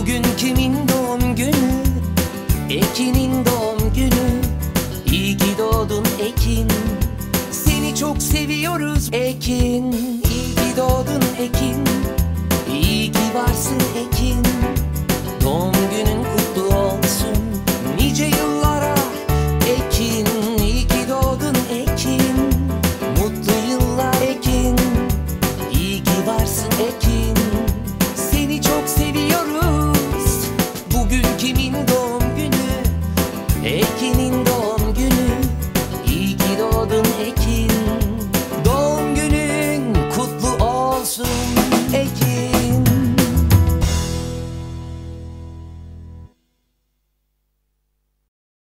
Bugün kimin doğum günü? Ekin'in doğum günü. İyi ki doğdun Ekin, seni çok seviyoruz Ekin. İyi ki doğdun Ekin, iyi ki varsın Ekin. Doğum günün kutlu olsun nice yıllara Ekin. İyi ki doğdun Ekin, mutlu yıllar Ekin. İyi ki varsın Ekin, seni çok seviyoruz. Bugün kimin doğum günü? Ekin'in doğum günü. İyi ki doğdun